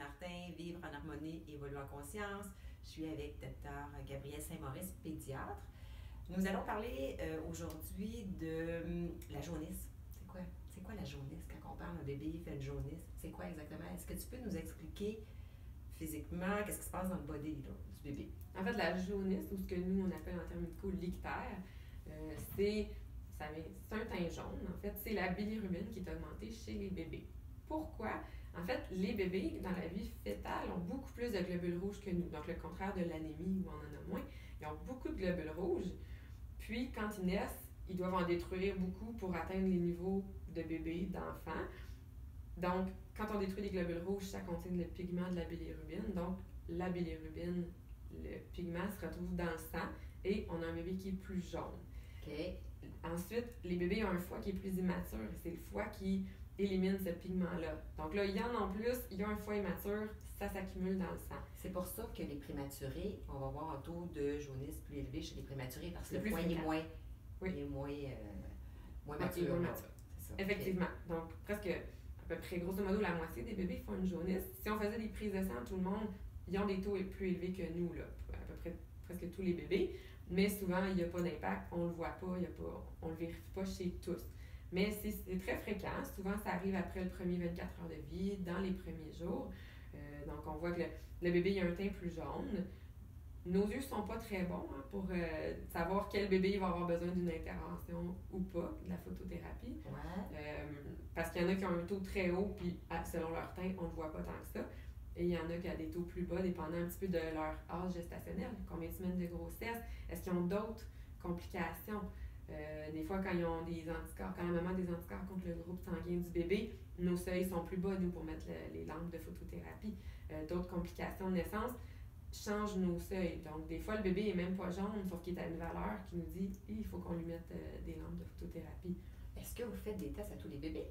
Martin, Vivre en harmonie, évoluer en conscience. Je suis avec Dr. Gabrielle Saint-Maurice, pédiatre. Nous allons parler aujourd'hui de la jaunisse. C'est quoi la jaunisse? Quand on parle d'un bébé fait une jaunisse, c'est quoi exactement? Est-ce que tu peux nous expliquer physiquement qu'est-ce qui se passe dans le body là, du bébé? En fait, la jaunisse, ou ce que nous, on appelle en termes médicaux l'ictère, c'est un teint jaune. En fait, c'est la bilirubine qui est augmentée chez les bébés. Pourquoi? En fait, les bébés, dans la vie fœtale, ont beaucoup plus de globules rouges que nous. Donc, le contraire de l'anémie où on en a moins. Ils ont beaucoup de globules rouges. Puis, quand ils naissent, ils doivent en détruire beaucoup pour atteindre les niveaux de bébés, d'enfants. Donc, quand on détruit les globules rouges, ça contient le pigment de la bilirubine. Donc, la bilirubine, le pigment se retrouve dans le sang et on a un bébé qui est plus jaune. Okay. Ensuite, les bébés ont un foie qui est plus immature et c'est le foie qui élimine ce pigment-là. Donc là, il y en a en plus, il y a un foie immature, ça s'accumule dans le sang. C'est pour ça que les prématurés, on va avoir un taux de jaunisse plus élevé chez les prématurés parce que le foie est moins mature. C'est ça. Effectivement. Okay. Donc, presque, à peu près, grosso modo, la moitié des bébés font une jaunisse. Si on faisait des prises de sang, tout le monde, ils ont des taux plus élevés que nous, là, à peu près presque tous les bébés. Mais souvent, il n'y a pas d'impact, on ne le voit pas, on ne le vérifie pas chez tous. Mais c'est très fréquent. Souvent, ça arrive après le premier 24 heures de vie, dans les premiers jours. Donc, on voit que le bébé a un teint plus jaune. Nos yeux ne sont pas très bons pour savoir quel bébé va avoir besoin d'une intervention ou pas, de la photothérapie. Ouais. Parce qu'il y en a qui ont un taux très haut, puis selon leur teint, on ne le voit pas tant que ça. Et il y en a qui ont des taux plus bas, dépendant un petit peu de leur âge gestationnel. Combien de semaines de grossesse? Est-ce qu'ils ont d'autres complications? Des fois, quand ils ont des anticorps, quand la maman a des anticorps contre le groupe sanguin du bébé, nos seuils sont plus bas, nous, pour mettre les lampes de photothérapie. D'autres complications de naissance changent nos seuils. Donc, des fois, le bébé est même pas jaune, sauf qu'il est à une valeur qui nous dit il faut qu'on lui mette des lampes de photothérapie. Est-ce que vous faites des tests à tous les bébés?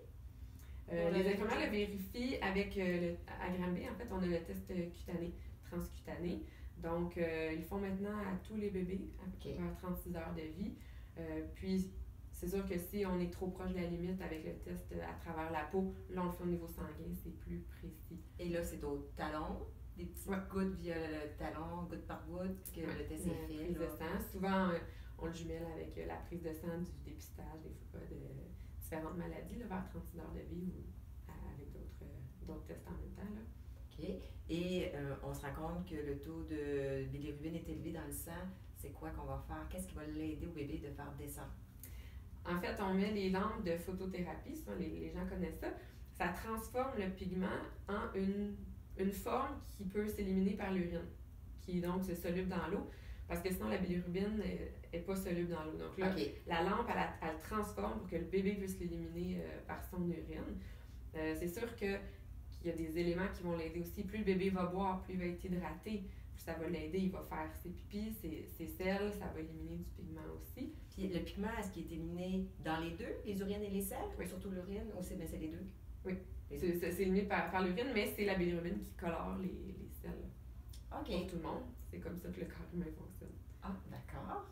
Les infirmières le vérifient avec à Granby. En fait, on a le test cutané, transcutané. Donc, ils le font maintenant à tous les bébés, après 36 heures de vie. Puis, c'est sûr que si on est trop proche de la limite avec le test à travers la peau, là, on le fait au niveau sanguin, c'est plus précis. Et là, c'est au talon, des petites gouttes via le talon, goutte par goutte, que le test est fait. Prise de sang. Souvent, on le jumelle avec la prise de sang du dépistage, des fois, de différentes maladies, là, vers 36 heures de vie ou avec d'autres tests en même temps. Là. OK. Et on se rend compte que le taux de bilirubine est élevé dans le sang. C'est quoi qu'on va faire? Qu'est-ce qui va l'aider au bébé de faire descendre? En fait, on met les lampes de photothérapie, ça, les gens connaissent ça. Ça transforme le pigment en une forme qui peut s'éliminer par l'urine, qui est donc soluble dans l'eau, parce que sinon la bilirubine n'est pas soluble dans l'eau. Donc là, la lampe, elle transforme pour que le bébé puisse l'éliminer par son urine. C'est sûr qu'il y a des éléments qui vont l'aider aussi. Plus le bébé va boire, plus il va être hydraté, plus ça va l'aider. Il va faire ses pipis, ses selles, ça va éliminer du pigment aussi. Puis le pigment, est-ce qu'il est éliminé dans les deux, les urines et les selles? Oui. Surtout l'urine, ou c'est les deux? Oui, c'est éliminé par l'urine, mais c'est la bilirubine qui colore les selles. OK. Pour tout le monde, c'est comme ça que le corps humain fonctionne. Ah, d'accord.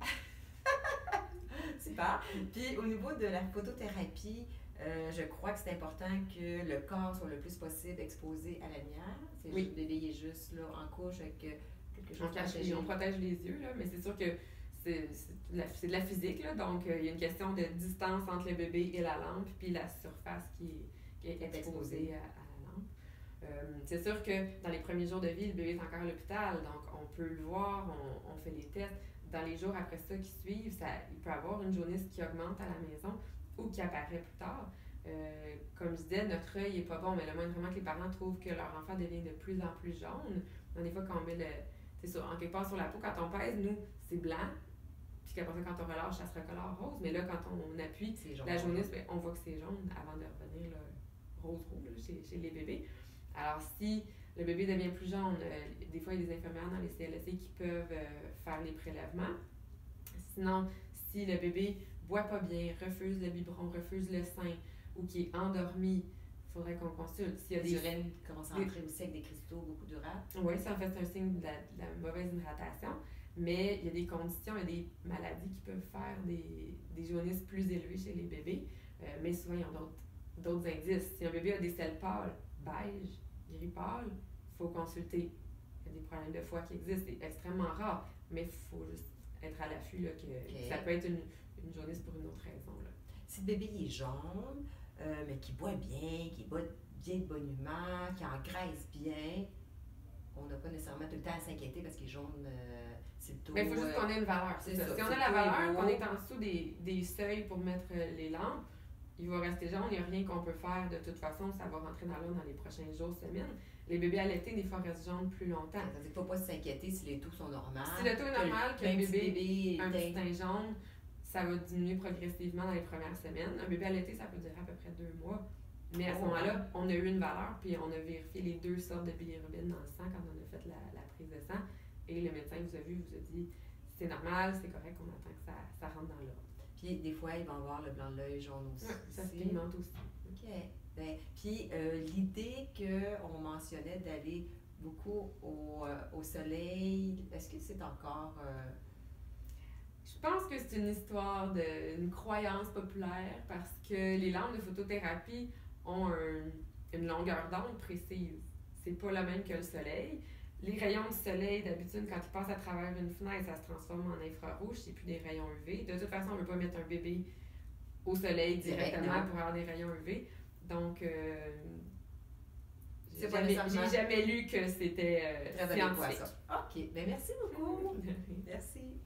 Super. Puis au niveau de la photothérapie, je crois que c'est important que le corps soit le plus possible exposé à la lumière. C'est juste, le bébé est juste là en couche avec quelque chose on protège les yeux, là, mais c'est sûr que c'est de la physique, là, donc il y a une question de distance entre le bébé et la lampe, puis la surface qui est exposée à la lampe. C'est sûr que dans les premiers jours de vie, le bébé est encore à l'hôpital, donc on peut le voir, on fait les tests. Dans les jours après ça qui suivent, il peut avoir une jaunisse qui augmente à la maison ou qui apparaît plus tard. Comme je disais, notre œil n'est pas bon, mais le moindrement que les parents trouvent que leur enfant devient de plus en plus jaune, des fois quand on met en quelque part sur la peau, quand on pèse, nous, c'est blanc, puis qu'après ça, quand on relâche, ça se recolore rose, mais là, quand on appuie la jaunisse, on voit que c'est jaune avant de revenir là, rose chez les bébés. Alors, si le bébé devient plus jaune, des fois, il y a des infirmières dans les CLSC qui peuvent faire les prélèvements. Sinon, si le bébé ne boit pas bien, refuse le biberon, refuse le sein ou qui est endormi, il faudrait qu'on consulte. S'il y a des urines qui commencent à entrer aussi avec des cristaux, beaucoup d'urine. Oui, ça en fait c'est un signe de la mauvaise hydratation. Mais il y a des conditions, il y a des maladies qui peuvent faire des jaunisses plus élevées chez les bébés. Mais souvent, il y a d'autres indices. Si un bébé a des selles pâles, beige, gris pâle, il faut consulter. Il y a des problèmes de foie qui existent, c'est extrêmement rare, mais il faut juste être à l'affût là, que ça peut être une jaunisse pour une autre raison. Là. Si le bébé il est jaune, mais qui boit bien, qui boit bien de bonne humeur, qui engraisse bien, on n'a pas nécessairement tout le temps à s'inquiéter parce qu'il est jaune, c'est le taux. Mais il faut juste qu'on ait une valeur, c'est ça. Si on a la valeur, qu'on est en dessous des seuils pour mettre les lampes, il va rester jaune, il n'y a rien qu'on peut faire de toute façon, ça va rentrer dans l'eau dans les prochains jours, semaines. Les bébés allaités, des fois, restent jaunes plus longtemps. C'est-à-dire qu'il ne faut pas s'inquiéter si les taux sont normaux. Si le taux est normal, que le bébé un petit teint jaune, ça va diminuer progressivement dans les premières semaines. Un bébé allaité, ça peut durer à peu près 2 mois. Mais à ce moment-là, on a eu une valeur, puis on a vérifié les 2 sortes de bilirubine dans le sang quand on a fait la prise de sang. Et le médecin vous a vu, vous a dit c'est normal, c'est correct, on attend que ça rentre dans l'ordre. Puis des fois, ils vont avoir le blanc de l'œil jaune aussi. Oui, ça se pigmente aussi. OK. Ben, puis l'idée qu'on mentionnait d'aller beaucoup au soleil, est-ce que c'est encore... Je pense que c'est une histoire d'une croyance populaire parce que les lampes de photothérapie ont une longueur d'onde précise. C'est pas la même que le soleil. Les rayons du soleil, d'habitude, quand ils passent à travers une fenêtre, ça se transforme en infrarouge, c'est plus des rayons UV. De toute façon, on ne veut pas mettre un bébé au soleil directement pour avoir des rayons UV. Donc, j'ai jamais lu que c'était scientifique. OK. Bien, merci beaucoup. Merci.